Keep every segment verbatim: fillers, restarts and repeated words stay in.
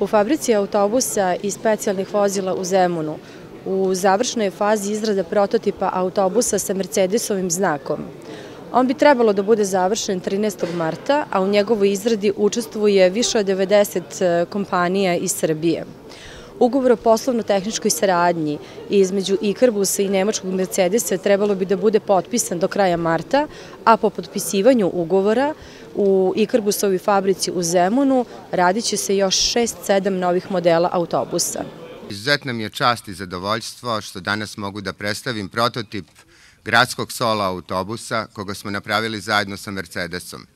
U fabrici autobusa i specijalnih vozila u Zemunu u završnoj fazi izrada prototipa autobusa sa Mercedesovim znakom. On bi trebalo da bude završen trinaestog marta, a u njegovoj izradi učestvuje više od devedeset kompanija iz Srbije. Ugovor o poslovno-tehničkoj saradnji između Ikarbusa i nemačkog Mercedesa trebalo bi da bude potpisan do kraja marta, a po potpisivanju ugovora u Ikarbusovoj fabrici u Zemunu radit će se još šest sedam novih modela autobusa. Izuzetna mi je čast i zadovoljstvo što danas mogu da predstavim prototip gradskog solo autobusa koga smo napravili zajedno sa Mercedesom.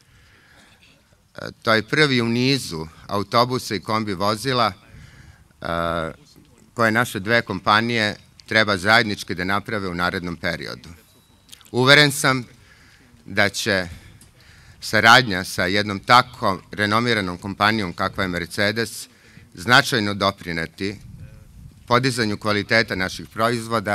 To je prvi u nizu autobusa i kombi vozila koje naše dve kompanije treba zajednički da naprave u narednom periodu. Uveren sam da će saradnja sa jednom tako renomiranom kompanijom kakva je Mercedes značajno doprineti podizanju kvaliteta naših proizvoda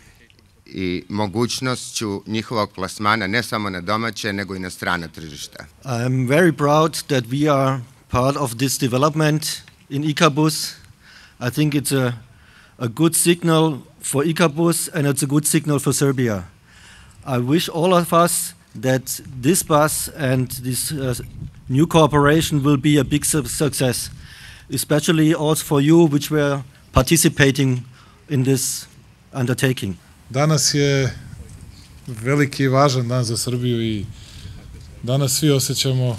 i mogućnošću njihovog plasmana ne samo na domaće, nego i na strana tržišta. I am very proud that we are part of this development in Ikarbus. I think it's a, a good signal for Ikarbus and it's a good signal for Serbia. I wish all of us that this bus and this uh, new cooperation will be a big su success, especially also for you which were participating in this undertaking. Danas je veliki i važan dan za Srbiju i danas svi osjećamo,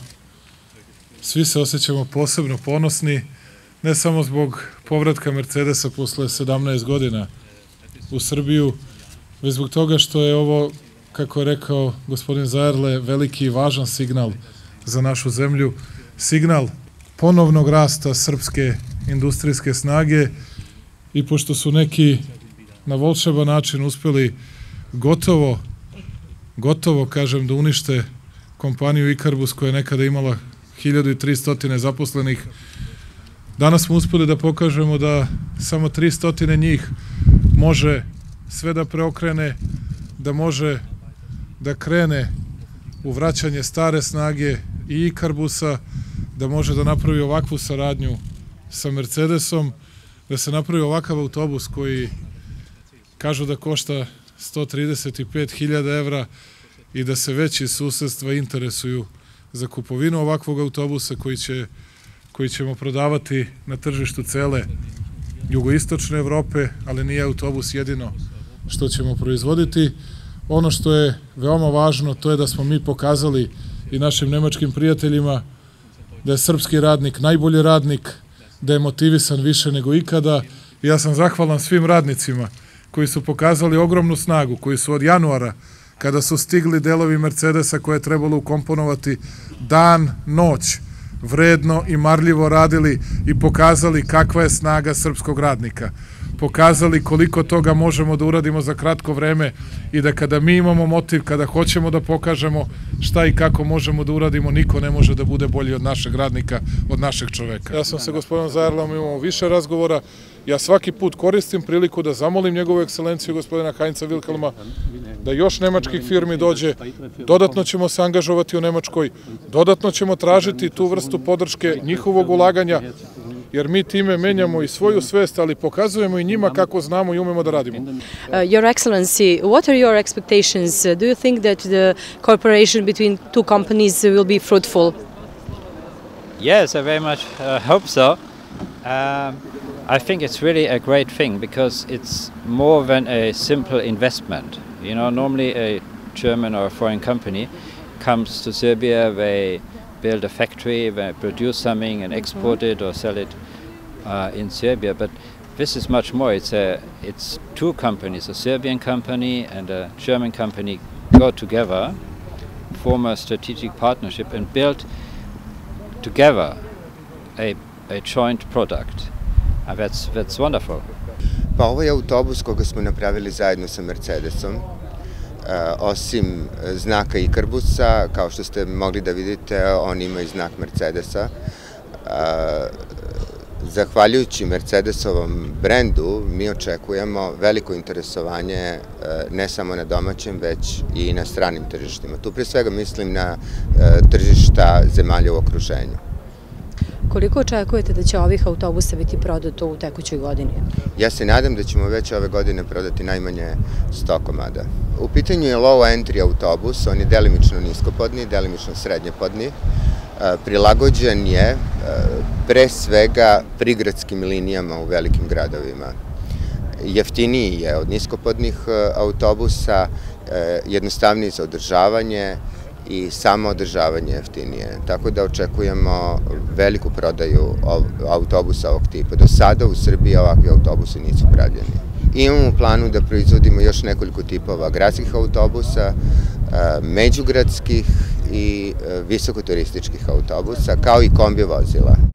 svi se osjećamo posebno ponosni, ne samo zbog povratka Mercedesa posle sedamnaest godina u Srbiju, već zbog toga što je ovo, kako je rekao gospodin Zajerle, veliki i važan signal za našu zemlju, signal ponovnog rasta srpske industrijske snage i pošto su neki na volšeban način uspeli gotovo, gotovo, kažem, da unište kompaniju Ikarbus koja je nekada imala hiljadu tristo zaposlenih. Danas smo uspeli da pokažemo da samo tristo njih može sve da preokrene, da može da krene u vraćanje stare snage i Ikarbusa, da može da napravi ovakvu saradnju sa Mercedesom, da se napravi ovakav autobus koji kažu da košta sto trideset pet hiljada evra i da se već iz susedstva interesuju za kupovinu ovakvog autobusa koji, će, koji ćemo prodavati na tržištu cele jugoistočne Evrope, ali nije autobus jedino što ćemo proizvoditi. Ono što je veoma važno, to je da smo mi pokazali i našim nemačkim prijateljima da je srpski radnik najbolji radnik, da je motivisan više nego ikada. I ja sam zahvalan svim radnicima koji su pokazali ogromnu snagu, koji su od januara, kada su stigli delovi Mercedesa koje je trebalo ukomponovati, dan, noć, vredno i marljivo radili i pokazali kakva je snaga srpskog radnika. Pokazali koliko toga možemo da uradimo za kratko vreme i da kada mi imamo motiv, kada hoćemo da pokažemo šta i kako možemo da uradimo, niko ne može da bude bolji od našeg radnika, od našeg čoveka. Ja sam se gospodinom Zajerlom imao više razgovora. Ja svaki put koristim priliku da zamolim njegovu ekscelenciju gospodina Heinza Wilhelma da još nemačkih firmi dođe. Dodatno ćemo se angažovati u Nemačkoj, dodatno ćemo tražiti tu vrstu podrške njihovog ulaganja, jer mi time menjamo i svoju svest, ali pokazujemo i njima kako znamo i umemo da radimo. Uh, Your Excellency, what are your expectations? Do you think that the cooperation between two companies will be fruitful? Yes, I very much uh, hope so. Um, I think it's really a great thing because it's more than a simple investment. You know, normally a German or a foreign company comes to Serbia, they build a factory, they produce something and export it or sell it uh, in Serbia. But this is much more. It's a, it's two companies, a Serbian company and a German company, go together, form a strategic partnership and build together a, a joint product. And that's, that's wonderful. Pa ovo je autobus koga smo napravili zajedno sa Mercedesom. Osim znaka Ikarbusa, kao što ste mogli da vidite, on ima i znak Mercedesa. Zahvaljujući Mercedesovom brendu, mi očekujemo veliko interesovanje ne samo na domaćem, već i na stranim tržištima. Tu pre svega mislim na tržišta zemalja u okruženju. Koliko očekujete da će ovih autobusa biti prodato u tekućoj godini? Ja se nadam da ćemo već ove godine prodati najmanje sto komada. U pitanju je low entry autobus, on je delimično niskopodni, delimično srednjepodni. Prilagođen je pre svega prigradskim linijama u velikim gradovima. Jeftiniji je od niskopodnih autobusa, jednostavniji za održavanje i samo održavanje jeftinije. Tako da očekujemo veliku prodaju autobusa ovog tipa. Do sada u Srbiji ovakvi autobusi nisu pravljeni. Imamo u planu da proizvodimo još nekoliko tipova gradskih autobusa, međugradskih i visokoturističkih autobusa, kao i kombi vozila.